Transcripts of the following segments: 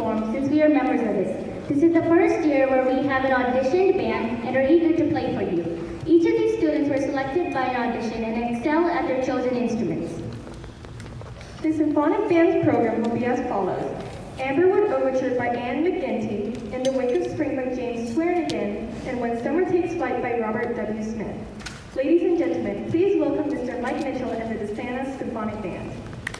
perform since we are members of this. This is the first year where we have an auditioned band and are eager to play for you. Each of these students were selected by an audition and excel at their chosen instruments. The Symphonic Band's program will be as follows. Amberwood Overture by Anne McGinty, In the Wake of Spring by James Swearengin, and When Summer Takes Flight by Robert W. Smith. Ladies and gentlemen, please welcome Mr. Mike Mitchell and the DeSantis Symphonic Band.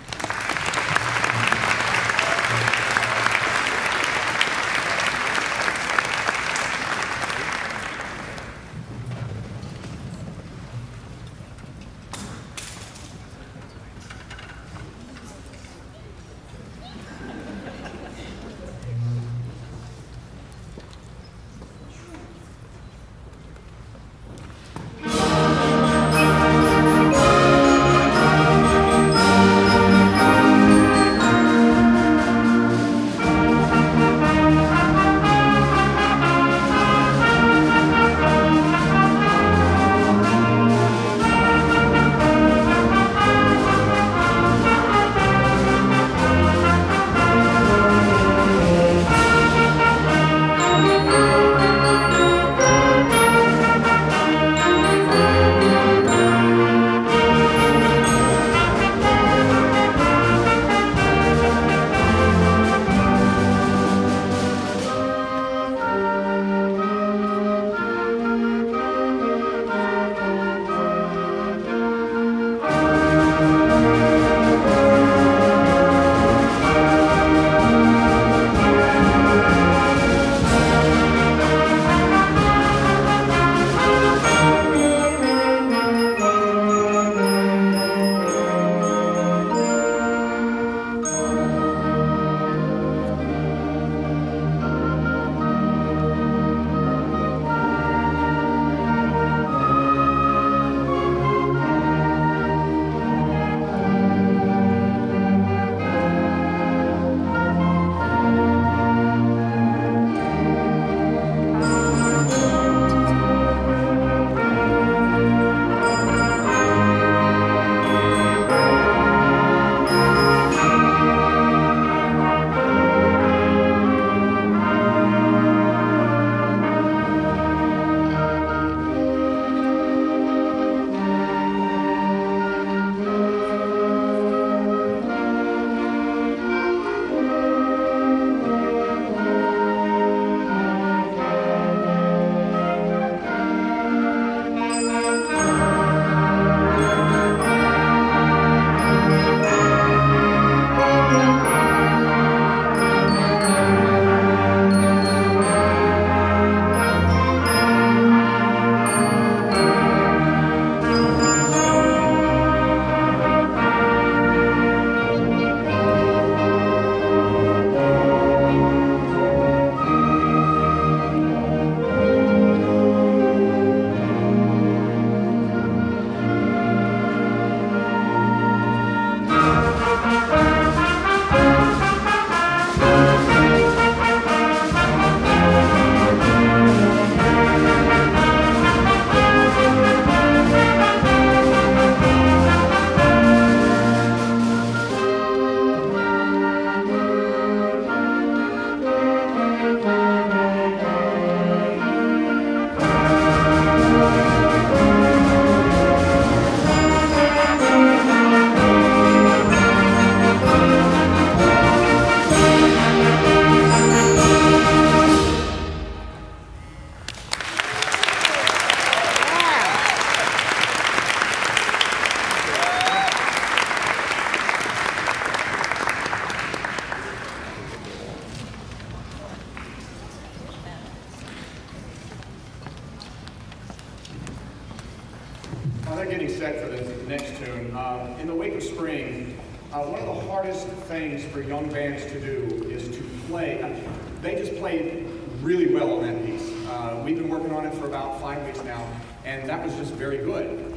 While they're getting set for the next tune, In the Wake of Spring, one of the hardest things for young bands to do is to play. They just played really well on that piece. We've been working on it for about 5 weeks now, and that was just very good.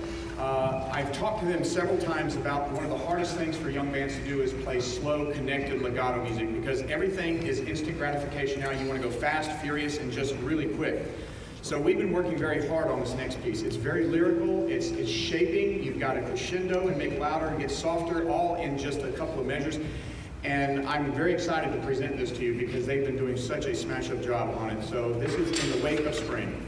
I've talked to them several times about one of the hardest things for young bands to do is play slow, connected legato music, because everything is instant gratification now. You want to go fast, furious, and just really quick. So we've been working very hard on this next piece. It's very lyrical, it's shaping. You've got a crescendo and make louder and get softer, all in just a couple of measures. And I'm very excited to present this to you because they've been doing such a smash-up job on it. So this is In the Wake of Spring.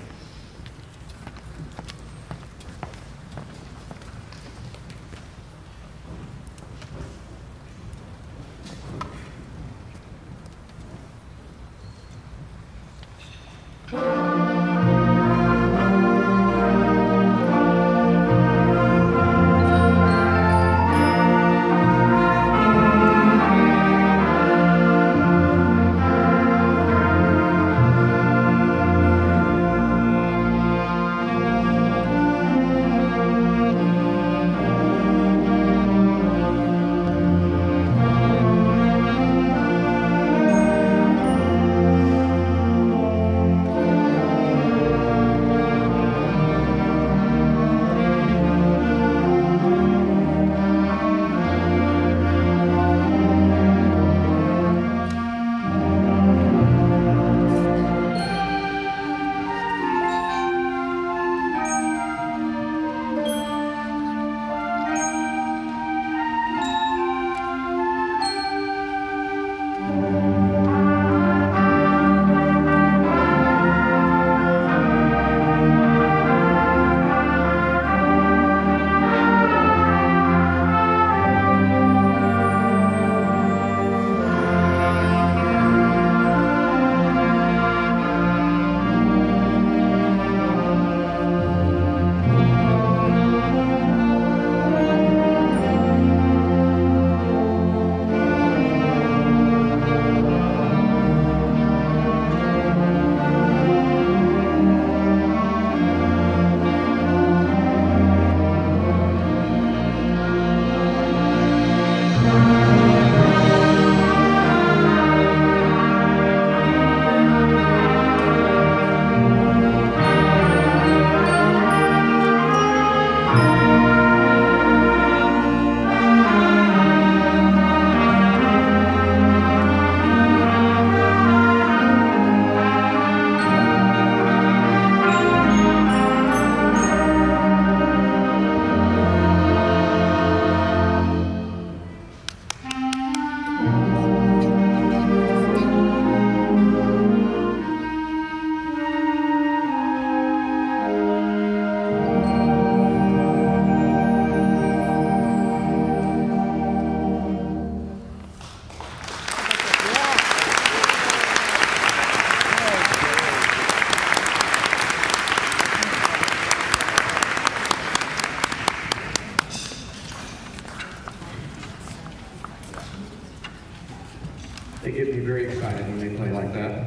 They get me very excited when they play like that,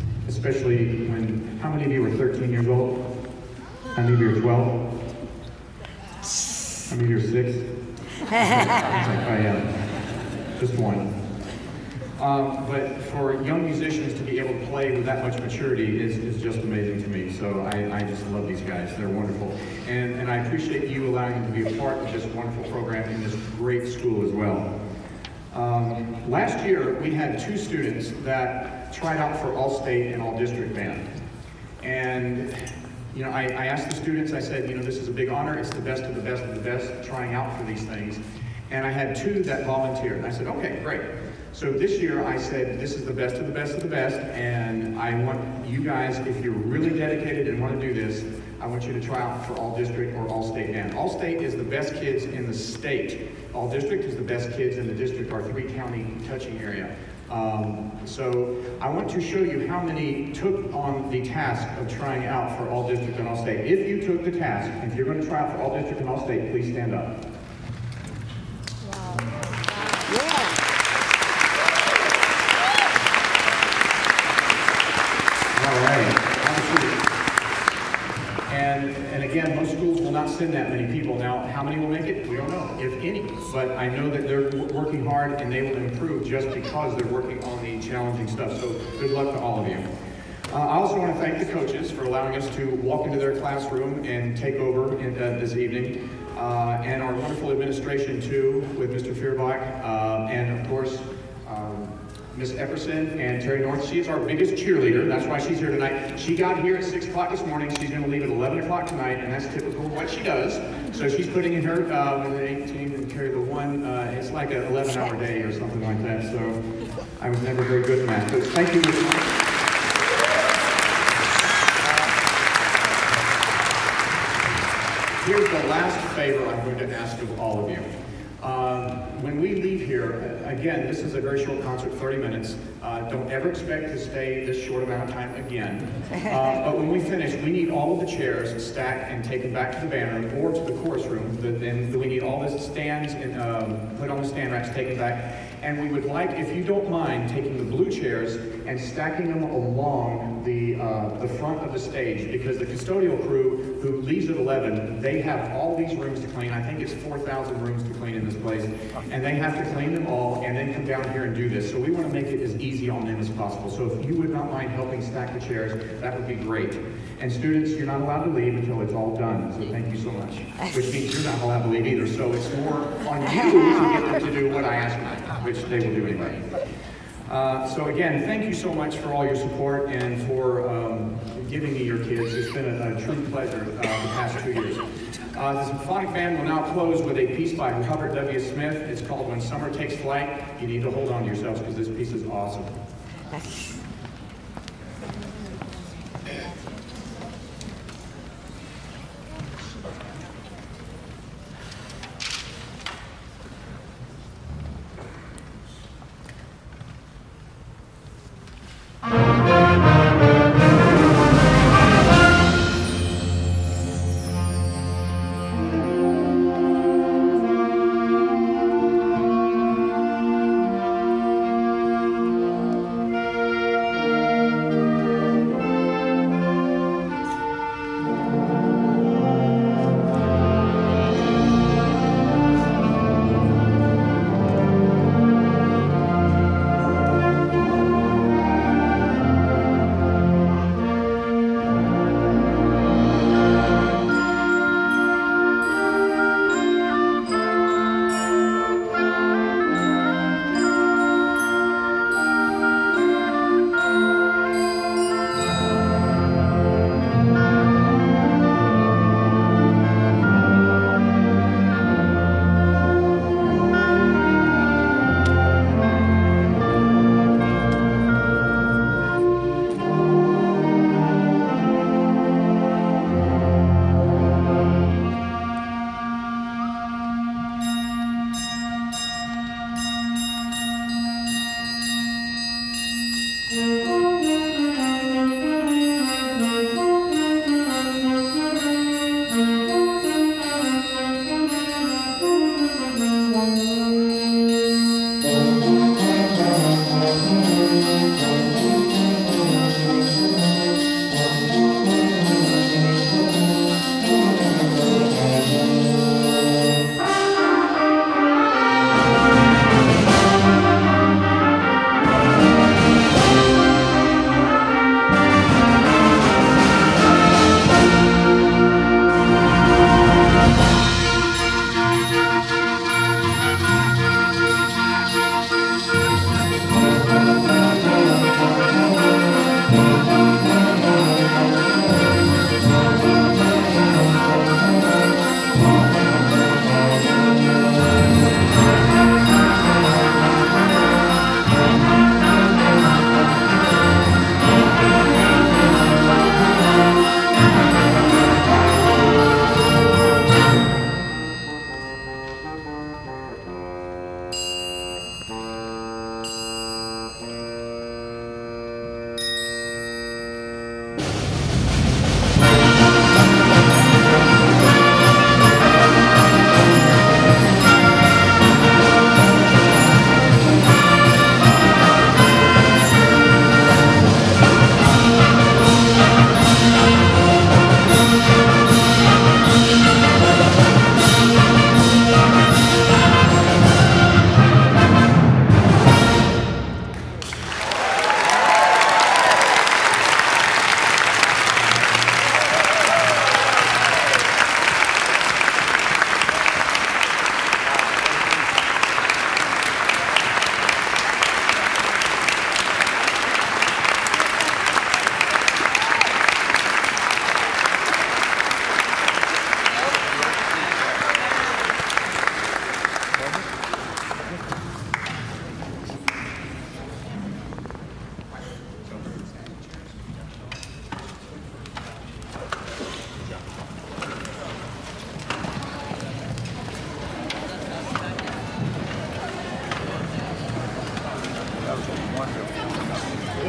especially when, how many of you are 13 years old? How many of you are 12? How many of you are 6? It's like, I am. Just one. But for young musicians to be able to play with that much maturity is just amazing to me. So I just love these guys. They're wonderful. And I appreciate you allowing them to be a part of this wonderful program in this great school as well. Last year, we had 2 students that tried out for All-State and All-District band. And, you know, I asked the students, I said, you know, this is a big honor. It's the best of the best of the best trying out for these things. And I had 2 that volunteered. And I said, okay, great. So this year I said, this is the best of the best of the best, and I want you guys, if you're really dedicated and want to do this, I want you to try out for All-District or All-State band. All-State is the best kids in the state. All-District is the best kids in the district, our 3-county touching area. So I want to show you how many took on the task of trying out for All-District and All-State. If you took the task, if you're going to try out for All-District and All-State, please stand up. And again, most schools will not send that many people. Now, how many will make it? We don't know, if any. But I know that they're working hard and they will improve just because they're working on the challenging stuff. So good luck to all of you. I also want to thank the coaches for allowing us to walk into their classroom and take over this evening. And our wonderful administration too, with Mr. Feuerbach. And of course, Miss Epperson and Terry North. She is our biggest cheerleader. That's why she's here tonight. She got here at 6 o'clock this morning. She's going to leave at 11 o'clock tonight, and that's typical of what she does. So she's putting in her, with the 18 and carry the 1, it's like an 11-hour day or something like that. So I was never very good at math. But thank you. Here's the last favor I'm going to ask of all of you. When we leave here, again, this is a very short concert, 30 minutes. Don't ever expect to stay this short amount of time again. But when we finish, we need all of the chairs stacked and taken back to the band room or to the chorus room. Then we need all the stands and put on the stand racks, taken back. And we would like, if you don't mind, taking the blue chairs and stacking them along the front of the stage, because the custodial crew who leaves at 11, they have all these rooms to clean. I think it's 4,000 rooms to clean in this place, and they have to clean them all and then come down here and do this. So we want to make it as easy on them as possible. So if you would not mind helping stack the chairs, that would be great. And students, you're not allowed to leave until it's all done. So thank you so much. Which means you're not allowed to leave either. So it's more on you to get them to do what I ask them, which they will do anyway. So again, thank you so much for all your support and for giving me your kids. It's been a true pleasure the past 2 years. The symphonic band will now close with a piece by Robert W. Smith. It's called When Summer Takes Flight. You need to hold on to yourselves because this piece is awesome.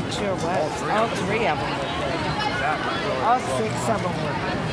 Sure was. All three of them were good. All six of them were good.